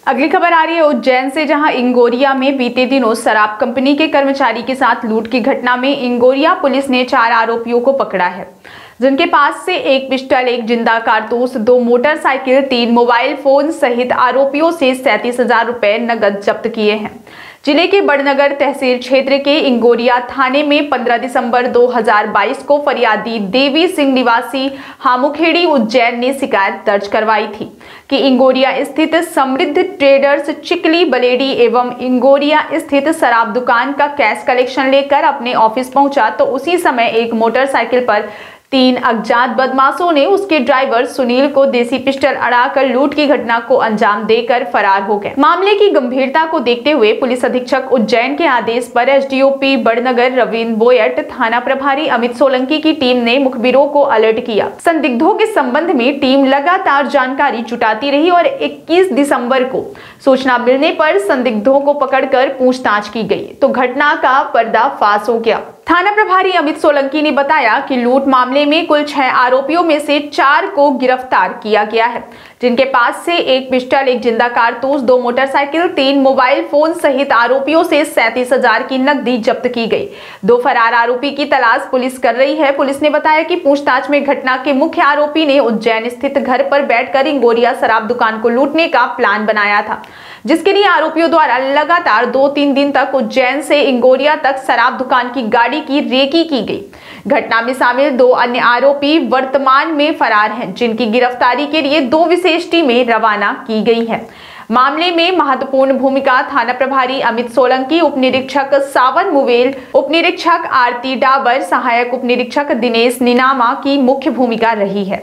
अगली खबर आ रही है उज्जैन से, जहां इंगोरिया में बीते दिनों शराब कंपनी के कर्मचारी के साथ लूट की घटना में इंगोरिया पुलिस ने 4 आरोपियों को पकड़ा है, जिनके पास से 1 पिस्टल, 1 जिंदा कारतूस, 2 मोटरसाइकिल, 3 मोबाइल फोन सहित आरोपियों से 37,000 रुपए नकद जब्त किए हैं। जिले के बड़नगर तहसील क्षेत्र के इंगोरिया थाने में 15 दिसंबर 2022 को फरियादी देवी सिंह निवासी हामुखेड़ी उज्जैन ने शिकायत दर्ज करवाई थी कि इंगोरिया स्थित समृद्ध ट्रेडर्स चिकली बलेडी एवं इंगोरिया स्थित शराब दुकान का कैश कलेक्शन लेकर अपने ऑफिस पहुंचा तो उसी समय एक मोटरसाइकिल पर 3 अज्ञात बदमाशों ने उसके ड्राइवर सुनील को देसी पिस्टल अड़ाकर लूट की घटना को अंजाम देकर फरार हो गए। मामले की गंभीरता को देखते हुए पुलिस अधीक्षक उज्जैन के आदेश पर एसडीओपी बड़नगर रविंद्र बोयट, थाना प्रभारी अमित सोलंकी की टीम ने मुखबिरों को अलर्ट किया। संदिग्धों के संबंध में टीम लगातार जानकारी जुटाती रही और 21 दिसंबर को सूचना मिलने पर संदिग्धों को पकड़कर पूछताछ की गई तो घटना का पर्दाफाश हो गया। थाना प्रभारी अमित सोलंकी ने बताया कि लूट मामले में कुल 6 आरोपियों में से 4 को गिरफ्तार किया गया है, जिनके पास से 1 पिस्टल, 1 जिंदा कारतूस, 2 मोटरसाइकिल, 3 मोबाइल फोन सहित आरोपियों से 37,000 की नकदी जब्त की गई। 2 फरार आरोपी की तलाश पुलिस कर रही है। पुलिस ने बताया कि पूछताछ में घटना के मुख्य आरोपी ने उज्जैन स्थित घर पर बैठकर इंगोरिया शराब दुकान को लूटने का प्लान बनाया था, जिसके लिए आरोपियों द्वारा लगातार 2-3 दिन तक उज्जैन से इंगोरिया तक शराब दुकान की गाड़ी की रेकी की गई। घटना में शामिल 2 अन्य आरोपी वर्तमान में फरार हैं, जिनकी गिरफ्तारी के लिए 2 विशेष टीमें रवाना की गई हैं। मामले में महत्वपूर्ण भूमिका थाना प्रभारी अमित सोलंकी, उप निरीक्षक सावन मुवेल, उप निरीक्षक आरती डाबर, सहायक उप निरीक्षक दिनेश निनामा की मुख्य भूमिका रही है।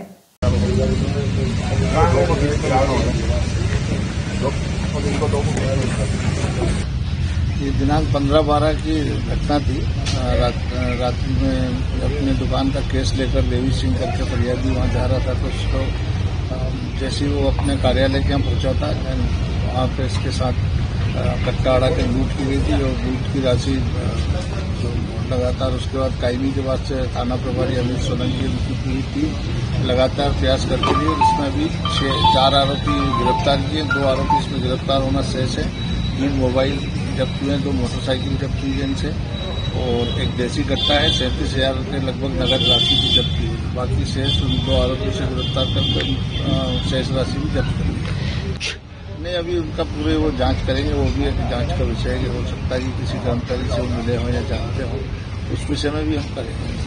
ये दिनांक 15-12 की घटना थी। रात्रि में अपनी दुकान का केस लेकर देवी सिंह करके फरियादी वहाँ जा रहा था, तो उसको जैसे ही वो अपने कार्यालय के यहाँ पहुँचा था, वहाँ पे इसके साथ कट्टा अड़ा के लूट की गई थी और लूट की राशि लगातार उसके बाद कायमी के बाद से थाना प्रभारी अमित सोलंकी की पूरी टीम लगातार प्रयास करती रही। इसमें भी 4 आरोपी गिरफ्तार किए, 2 आरोपी इसमें गिरफ्तार होना शेष है। 3 मोबाइल जब्त हुए, 2 मोटरसाइकिल जब्त हुई है इनसे और एक देसी कट्टा है। 37,000 रुपये लगभग नगद राशि भी जब्त की। बाकी शेष उन 2 आरोपी से गिरफ्तार करके शेष राशि भी जब्त करेंगे। नहीं, अभी उनका पूरे वो जांच करेंगे। वो भी एक जांच का विषय है कि हो सकता है कि किसी जानकारी से वो मिले हों या जानते हों, उस विषय में भी हम करेंगे।